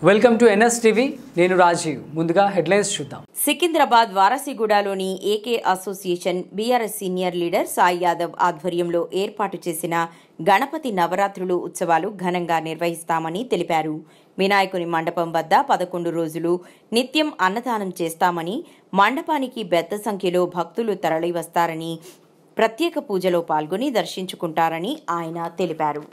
Welcome to NS TV. నేను రాజీవ్. ముందుగా headlines చూద్దాం. సికింద్రాబాద్ వారసిగూడలోని AK association BRS senior leader Sai Yadav ఆధ్వర్యంలో ఏర్పాటు చేసిన గణపతి నవరాత్రులు ఉత్సవాలు ఘనంగా నిర్వహిస్తామని తెలిపారు. వినాయకుని మండపం వద్ద 11 రోజులు నిత్యం అన్నదానం చేస్తామని, మండపానికి పెద్ద సంఖ్యలో భక్తులు తరలివస్తారని, ప్రత్యేక పూజలో పాల్గొని దర్శించుకుంటారని ఆయన తెలిపారు.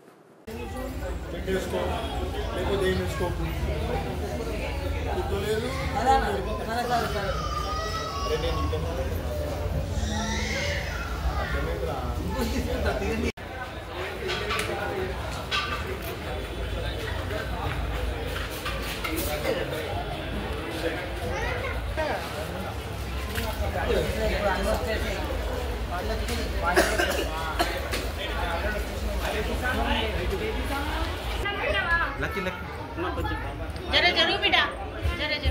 लकी जरा जरूर बेटा जरा जरूर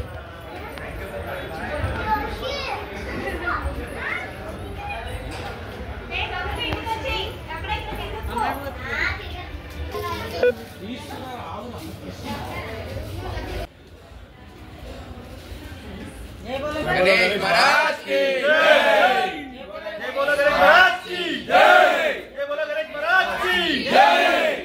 गणेश महाराज की जय, जय बोलो गणेश महाराज की जय, जय बोलो गणेश महाराज की जय।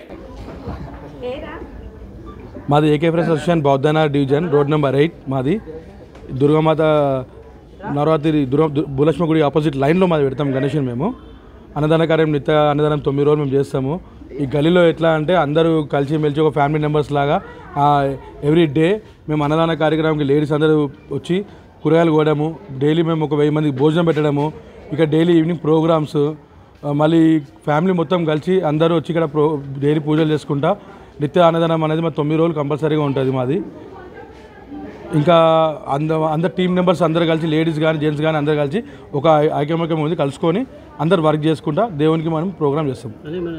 మాది AK friends association Bauddhanagar division road number 8. మాది దుర్గామాత నవరాత్రి భూలక్ష్మి గుడి ఆపోజిట్ లైన్లో మాది పెడతాం గణేషన్. మేము అన్నదాన కార్యం నిత్య అన్నదానం 9 రోజులు మేము చేస్తాము. ఈ గలీలో ఎట్లా అంటే అందరూ కలిసి మెలిచి ఒక ఫ్యామిలీ మెంబర్స్ లాగా ఎవ్రీ డే మేము అన్నదాన కార్యక్రమానికి లేడీస్ అందరూ వచ్చి కూరగాయలు కోయడము, డైలీ మేము ఒక 1000 మందికి భోజనం పెట్టడము, ఇక డైలీ ఈవినింగ్ ప్రోగ్రామ్స్, మళ్ళీ ఫ్యామిలీ మొత్తం కలిసి అందరూ వచ్చి ఇక్కడ డైలీ పూజలు చేసుకుంటా నిత్య అన్నదానం అనేది మా 9 రోజులు కంపల్సరీగా ఉంటుంది మాది. ఇంకా అందరు టీం మెంబర్స్ అందరు కలిసి లేడీస్ కానీ జెంట్స్ కానీ అందరు కలిసి ఒక ఐక్యమత్యం ఉంది, కలుసుకొని అందరు వర్క్ చేసుకుంటా దేవునికి మనం ప్రోగ్రామ్ చేస్తాం.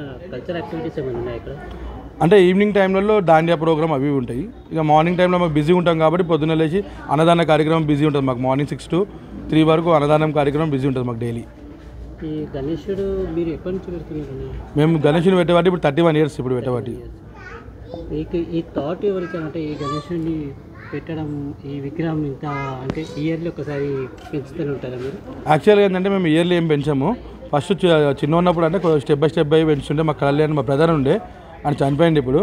అంటే ఈవినింగ్ టైంలలో దాండియా ప్రోగ్రామ్ అవి ఉంటాయి. ఇక మార్నింగ్ టైంలో మేము బిజీ ఉంటాం కాబట్టి పొద్దున్న లేచి అన్నదాన కార్యక్రమం బిజీ ఉంటుంది మాకు. మార్నింగ్ 6 to 3 వరకు అన్నదానం కార్యక్రమం బిజీ ఉంటుంది మాకు డైలీ. ఈ గణేశుడు మీరు ఎప్పటి నుంచి పెడుతున్నారు? మేము గణేశుని పెట్టేవాటి ఇప్పుడు 31 years ఇప్పుడు పెట్టేవాటి. ఈ థాట్ ఎవరికి అంటే ఈ గణేశుడిని పెట్టడం, ఈ విగ్రహం ఇంత అంటే ఇయర్లీ ఒకసారి పెంచుతూనే ఉంటారా మీరు? యాక్చువల్గా ఏంటంటే మేము ఇయర్లీ ఏం పెంచాము. ఫస్ట్ చిన్న ఉన్నప్పుడు అంటే స్టెప్ బై స్టెప్ పెంచుతుంటే మా కళ్యాణ్ మా బ్రదర్ ఉండే, ఆయన చనిపోయింది. ఇప్పుడు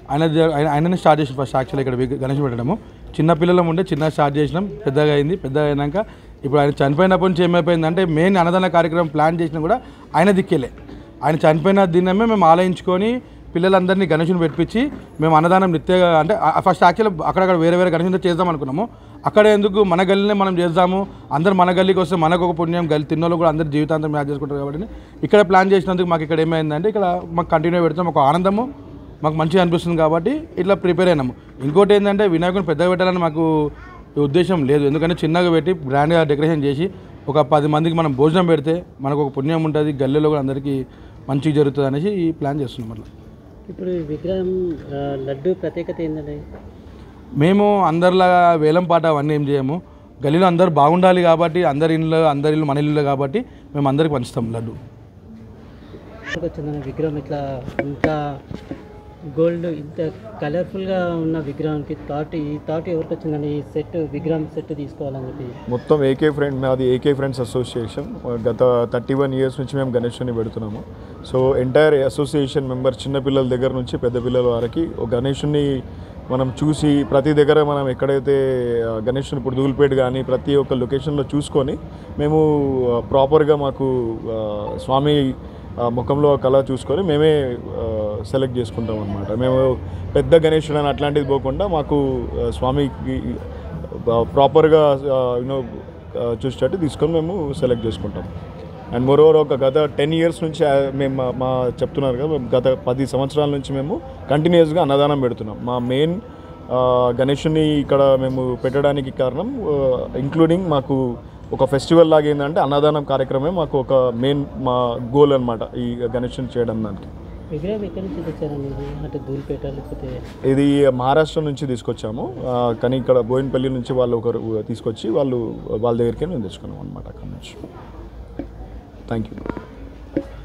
ఆయననే స్టార్ట్ చేసిన ఫస్ట్ యాక్చువల్గా ఇక్కడ గణేష్ పెట్టడము. చిన్న పిల్లలం ఉండే చిన్న స్టార్ట్ చేసినాం, పెద్దగా అయింది. పెద్దగా అయినాక ఇప్పుడు ఆయన చనిపోయినప్పటి నుంచి ఏమైపోయిందంటే మెయిన్ అన్నదాన కార్యక్రమం ప్లాన్ చేసినా కూడా ఆయన దిక్కేలే. ఆయన చనిపోయిన దినమే మేము ఆలోచించుకొని పిల్లలందరినీ గణేషుని పెట్టించి మేము అన్నదానం నిత్యగా అంటే ఫస్ట్ యాక్చువల్ అక్కడక్కడ వేరే వేరే గణేషుని చేద్దాం అనుకున్నాము. అక్కడ ఎందుకు మన గల్లీనే మనం చేద్దాము, అందరు మన గల్లీకి వస్తే మనకు ఒక పుణ్యం, గల్లి తిన్నోళ్ళు కూడా అందరు జీవితాంతం మ్యాచ్ చేసుకుంటారు కాబట్టి ఇక్కడ ప్లాన్ చేసినందుకు మాకు ఇక్కడ ఏమైందంటే ఇక్కడ మాకు కంటిన్యూ పెడతాం, ఒక ఆనందము మాకు మంచిగా అనిపిస్తుంది కాబట్టి ఇట్లా ప్రిపేర్ అయినాము. ఇంకోటి ఏంటంటే వినాయకుని పెద్దగా పెట్టాలని మాకు ఉద్దేశం లేదు. ఎందుకంటే చిన్నగా పెట్టి గ్రాండ్గా డెకరేషన్ చేసి ఒక 10 మందికి మనం భోజనం పెడితే మనకు ఒక పుణ్యం ఉంటుంది, గల్లీలో కూడా అందరికీ మంచిగా జరుగుతుంది అనేసి ఈ ప్లాన్ చేస్తున్నాం. అట్లా ఇప్పుడు విగ్రహం లడ్డు ప్రత్యేకత ఏంటంటే మేము అందరిలాగా వేలం పాట అవన్నీ ఏం చేయము. గల్లీలో అందరూ బాగుండాలి కాబట్టి అందరి ఇల్లు మన ఇల్లు కాబట్టి మేము అందరికి పంచుతాం లడ్డు. వచ్చిందన్న విగ్రహం ఇట్లా ఇంత గోల్డ్ ఇంత కలర్ఫుల్గా ఉన్న విగ్రహానికి ఈ థాట్ ఎవరికి వచ్చిందని ఈ విగ్రహం సెట్ తీసుకోవాలని చెప్పి మొత్తం మాది ఏకే ఫ్రెండ్స్ అసోసియేషన్ గత 31 years నుంచి మేము గణేషుని పెడుతున్నాము. సో ఎంటైర్ అసోసియేషన్ మెంబర్ చిన్నపిల్లల దగ్గర నుంచి పెద్ద పిల్లల వరకు గణేషుని మనం చూసి ప్రతి దగ్గర మనం ఎక్కడైతే గణేషుని ఇప్పుడు ధూల్పేట కానీ ప్రతి ఒక్క లొకేషన్లో చూసుకొని మేము ప్రాపర్గా మాకు స్వామి ముఖంలో కళ చూసుకొని మేమే సెలెక్ట్ చేసుకుంటాం అన్నమాట. మేము పెద్ద గణేశుడు అని అట్లాంటిది పోకుండా మాకు స్వామికి ప్రాపర్గా చూసేటట్టు తీసుకొని మేము సెలెక్ట్ చేసుకుంటాం. అండ్ మోరోవర్ ఒక గత 10 years నుంచి మేము మా చెప్తున్నారు కదా, గత 10 సంవత్సరాల నుంచి మేము కంటిన్యూస్గా అన్నదానం పెడుతున్నాం. మా మెయిన్ గణేశుని ఇక్కడ మేము పెట్టడానికి కారణం ఇంక్లూడింగ్ మాకు ఒక ఫెస్టివల్ లాగా ఏంటంటే అన్నదానం కార్యక్రమమే మాకు ఒక మెయిన్ మా గోల్ అనమాట ఈ గణేశుని చేయడం. దానికి విగ్రహం ఎక్కడి నుంచి తెచ్చారండి? అంటే ధూల్పేట లేకపోతే ఇది మహారాష్ట్ర నుంచి తీసుకొచ్చాము, కానీ ఇక్కడ బోయినపల్లి నుంచి వాళ్ళు ఒకరు తీసుకొచ్చి వాళ్ళ దగ్గరికి మేము తెచ్చుకున్నాం అనమాట అక్కడ నుంచి. Thank you.